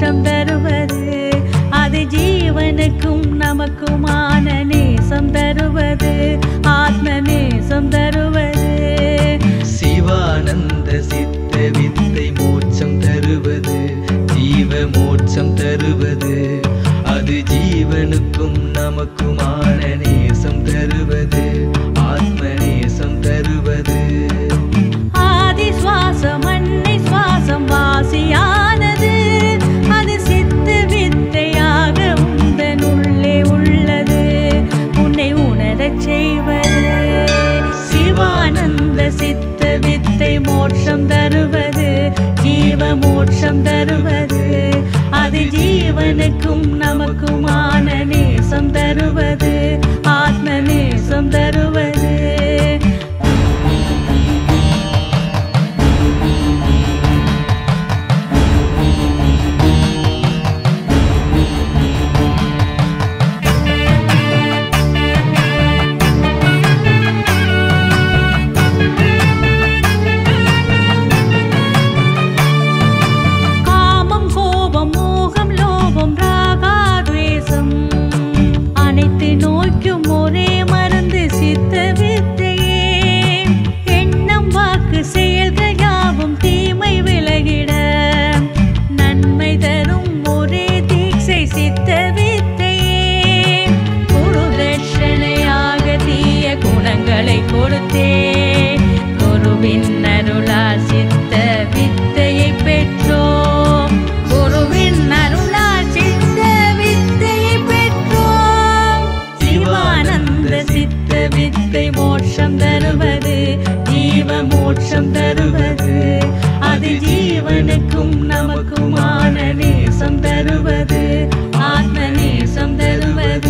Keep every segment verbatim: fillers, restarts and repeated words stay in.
மோட்சம் தருவது அது ஜீவனுக்கும் நமக்குமான நேசம் தருவது ஆத்ம நேசம் தருவது சிவானந்த சித்த வித்தை மோட்சம் தருவது ஜீவ மோட்சம் தருவது அது ஜீவனுக்கும் நமக்குமான நேசம் தருவது ஆத்ம நேசம் தருவது ஆதி சுவாசம் அன்னை சுவாசம் வாசியானது அது சித்து வித்தையாக உந்தனுள்ளே உள்ளது உன்னை உணரச் செய்வது சிவானந்த சித்த வித்தை மோட்சம் தருவது ஜீவ மோட்சம் தருவது அது ஜீவனுக்கும் நமக்குமான நேசம் தருவது ஆத்ம நேசம் தருவது மோட்சம் தருவது ஜீவ மோட்சம் தருவது அது ஜீவனுக்கும் நமக்குமான நேசம் தருவது ஆத்ம நேசம் தருவது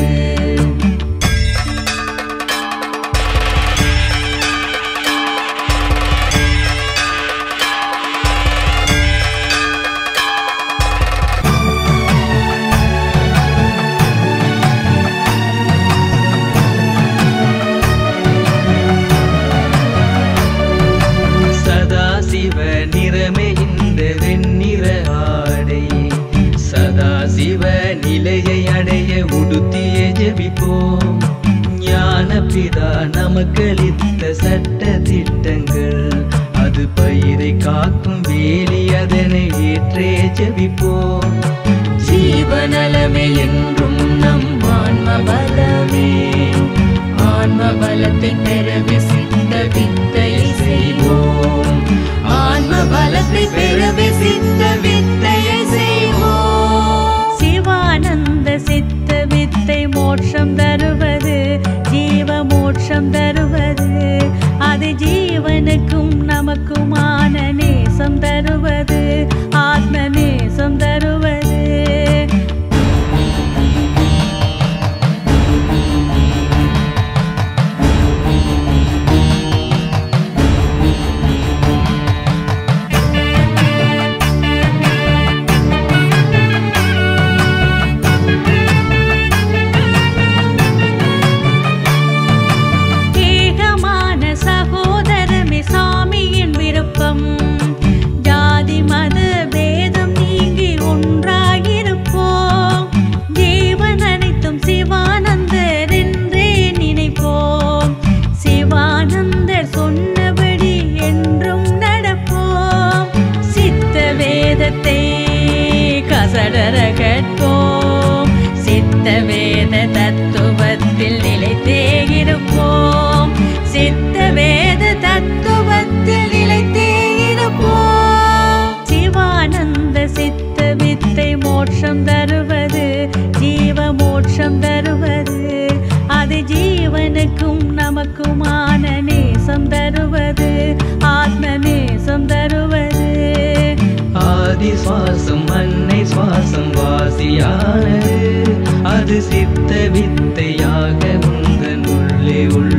சிவ நிலையை அடைய உடுத்திய ஜெபிப்போம் ஞானபிதா நமக்களித்த சட்ட திட்டங்கள் அது பயிரை காக்கும் வேலி அதனை ஏற்றே ஜெபிப்போம் ஜீவநலமே என்றும் நம் ஆன்ம பலமே ஆன்ம பலத்தை பெற விசித்த வித்தையை செய்வோம் ஆன்ம பலத்தை பெற விசித்த வித்தையை செய்வோம் சிவானந்த சித்த வித்தை மோட்சம் தருவது ஜீவ மோட்சம் தருவது அது ஜீவனுக்கும் நமக்குமான நேசம் தருவது ஆத்ம நேசம் தருவது ஜாதி மத பேதம் நீங்கி ஒன்றாயிருப்போம் ஜீவன் அனைத்தும் சிவானந்தர் என்றே நினைப்போம் சிவானந்தர் சொன்னபடி என்றும் நடப்போம் சித்த வேதத்தை கசடர கற்போம் சித்த வேத தத்துவத்தில் நிலைத்தே இருப்போம் சித்த வேத தத்துவத்தில் நிலைத்தே இருப்போம் சிவானந்த சித்த வித்தை மோட்சம் தருவது ஜீவ மோட்சம் தருவது அது ஜீவனுக்கும் நமக்குமான நேசம் தருவது ஆத்ம நேசம் தருவது ஆதி சுவாசம் அன்னை சுவாசம் வாசியானது அது சித்த வித்தையாக உந்தனுள்ளே உள்ள